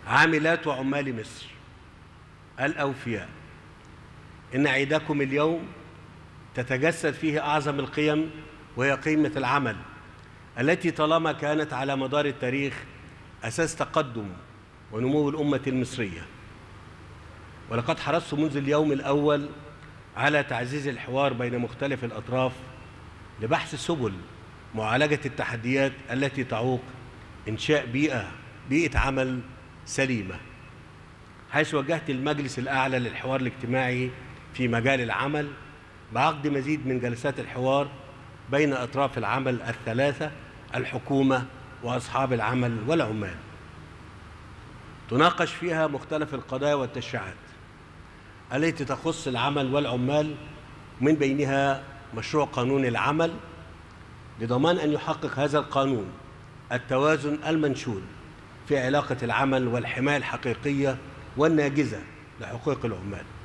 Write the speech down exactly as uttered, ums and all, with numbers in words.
عاملات وعمال مصر الأوفياء، إن عيدكم اليوم تتجسد فيه أعظم القيم، وهي قيمة العمل التي طالما كانت على مدار التاريخ أساس تقدم ونمو الأمة المصرية. ولقد حرصت منذ اليوم الأول على تعزيز الحوار بين مختلف الأطراف لبحث سبل معالجة التحديات التي تعوق إنشاء بيئة بيئة عمل سليمة، حيث وجهت المجلس الأعلى للحوار الاجتماعي في مجال العمل بعقد مزيد من جلسات الحوار بين أطراف العمل الثلاثة: الحكومة وأصحاب العمل والعمال، تناقش فيها مختلف القضايا والتشريعات التي تخص العمل والعمال، من بينها مشروع قانون العمل، لضمان أن يحقق هذا القانون التوازن المنشود في علاقة العمل والحماية الحقيقية والناجزة لحقوق العمال.